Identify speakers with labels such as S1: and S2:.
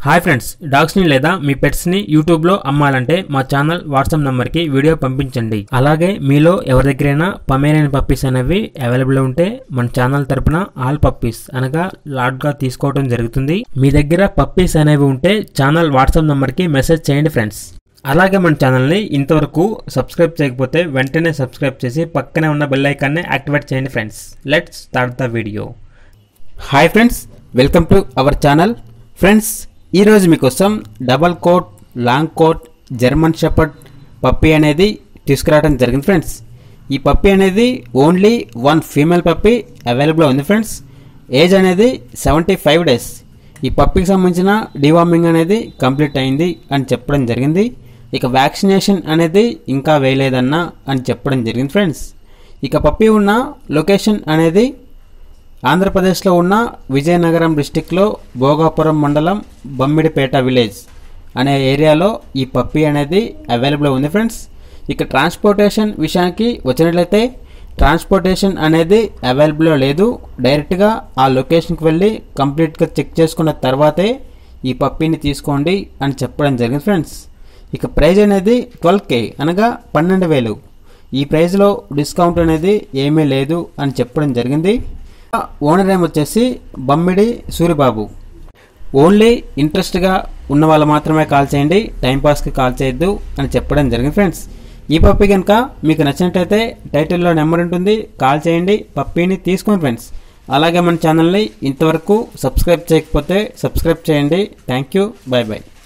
S1: Hi friends, డాగ్స్ని లేదా మీ పెట్స్ని యూట్యూబ్లో అమ్మాలంటే మా ఛానల్ వాట్సాప్ నెంబర్కి వీడియో పంపించండి. అలాగే మీలో ఎవరి దగ్గరైనా పమేరియన్ పప్పీస్ అనేవి అవైలబుల్ ఉంటే మన ఛానల్ తరపున ఆల్ పప్పీస్ అనగా లాట్గా తీసుకోవడం జరుగుతుంది. మీ దగ్గర పప్పీస్ అనేవి ఉంటే ఛానల్ వాట్సాప్ నెంబర్కి మెసేజ్ చేయండి ఫ్రెండ్స్. అలాగే మన ఛానల్ని ఇంతవరకు సబ్స్క్రైబ్ చేయకపోతే వెంటనే సబ్స్క్రైబ్ చేసి పక్కనే ఉన్న బెల్ ఐకాన్ని యాక్టివేట్ చేయండి friends. Let's start the video. Hi friends, welcome to our channel. Friends, ఈరోజు మీకోసం double coat long coat German shepherd puppy అనేది తీసుకురావడం జరిగింది ఫ్రెండ్స్. ఈ పప్పీ అనేది only one female puppy available ఉంది ఫ్రెండ్స్. ఏజ్ అనేది 75 days. ఈ పప్పీకి సంబంధించిన డివార్మింగ్ అనేది కంప్లీట్ అయింది అని చెప్పడం జరిగింది. ఇక వ్యాక్సినేషన్ అనేది ఇంకా వేయలేదన్నా అని చెప్పడం జరిగింది ఫ్రెండ్స్. ఇక పప్పీ ఉన్న లొకేషన్ అనేది ఆంధ్రప్రదేశ్లో ఉన్న విజయనగరం డిస్టిక్లో భోగాపురం మండలం బమ్మిడిపేట విలేజ్ అనే ఏరియాలో ఈ పప్పీ అనేది అవైలబుల్ ఉంది ఫ్రెండ్స్. ఇక ట్రాన్స్పోర్టేషన్ విషయానికి వచ్చినట్లయితే ట్రాన్స్పోర్టేషన్ అనేది అవైలబుల్ లేదు. డైరెక్ట్గా ఆ లొకేషన్కి వెళ్ళి కంప్లీట్గా చెక్ చేసుకున్న తర్వాతే ఈ పప్పీని తీసుకోండి అని చెప్పడం జరిగింది ఫ్రెండ్స్. ఇక ప్రైజ్ అనేది 12K అనగా 12,000. ఈ ప్రైజ్లో డిస్కౌంట్ అనేది ఏమీ లేదు అని చెప్పడం జరిగింది. ఓనర్ నేమ్ వచ్చేసి బమ్మిడి సూరిబాబు. ఓన్లీ ఇంట్రెస్ట్గా ఉన్న వాళ్ళు మాత్రమే కాల్ చేయండి, టైంపాస్కి కాల్ చేయొద్దు అని చెప్పడం జరిగింది ఫ్రెండ్స్. ఈ పప్పీ కనుక మీకు నచ్చినట్లయితే టైటిల్లో నెంబర్ ఉంటుంది, కాల్ చేయండి, పప్పీని తీసుకోండి ఫ్రెండ్స్. అలాగే మన ఛానల్ని ఇంతవరకు సబ్స్క్రైబ్ చేయకపోతే సబ్స్క్రైబ్ చేయండి. Thank you, bye by.